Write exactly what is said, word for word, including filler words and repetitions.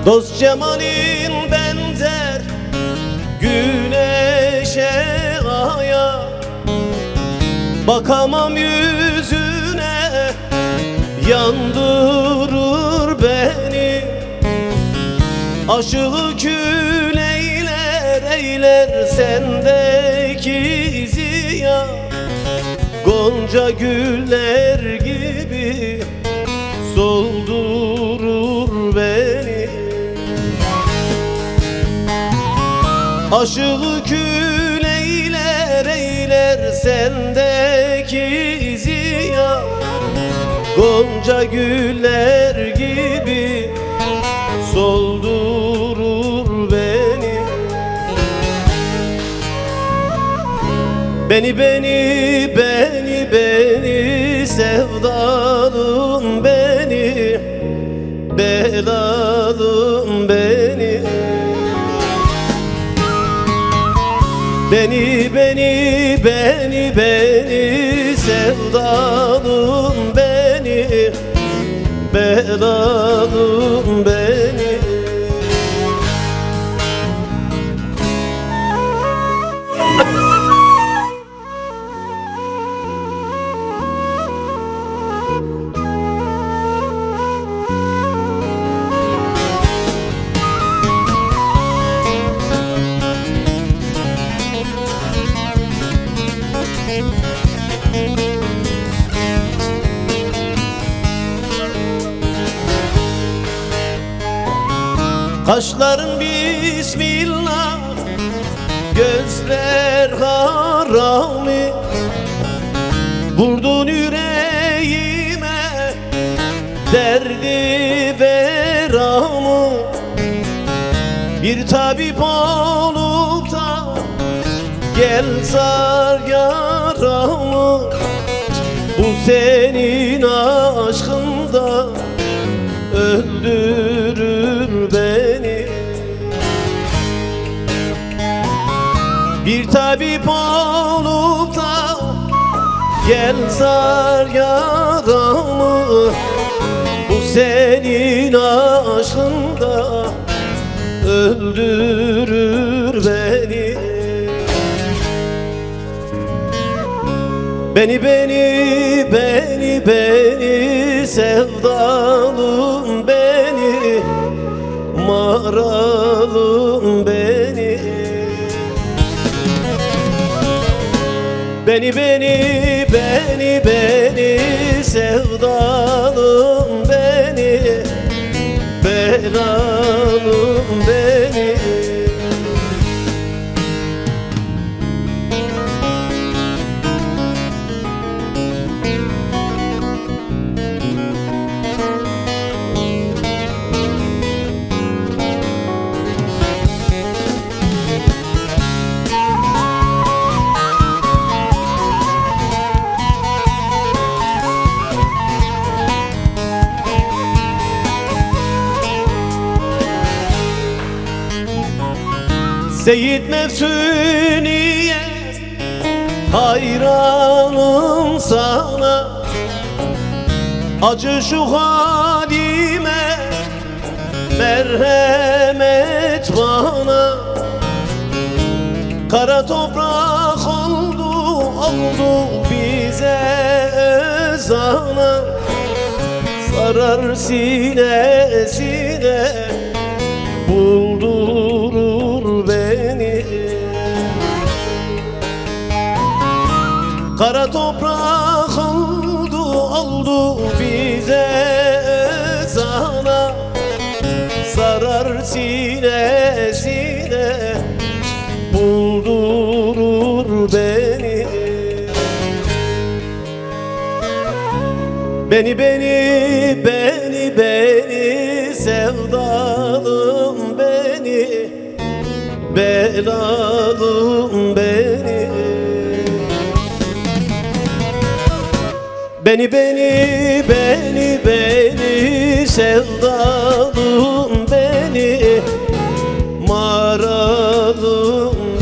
Dost cemalin benzer güneşe aya, bakamam yüzüne yandırır beni. Aşığı kül eyler eyler sendeki ziya, gonca güller gibi soldurur beni. Aşığı kül eyler eyler sendeki ziya, gonca güller gibi soldurur beni. Beni beni beni beni sevdalım beni, belalım beni. Beni beni beni beni sevdalım beni, belalım beni. Kaşların bismillah, gözler harami, vurdun yüreğime derdi veramı. Bir tabip olup da gel sar yaramı, bu senin aşkında öldürür beni. Bir tabip olup da gel sar yaramı, bu senin aşkında öldürür beni. Beni beni beni beni sevdalım beni, maralım beni. Beni beni beni beni sevdalım beni, belalım beni. Seyyid Mefsuniye hayranım sana, acı şu halime merhamet bana. Kara toprak oldu oldu bize özana, sarar sinesine buldurur beni. Kara toprak oldu oldu bize özana, sarar sinesine buldurur beni. Beni beni beni beni sevdalım beni, belalım beni. Beni beni beni beni sevdalım beni, maralım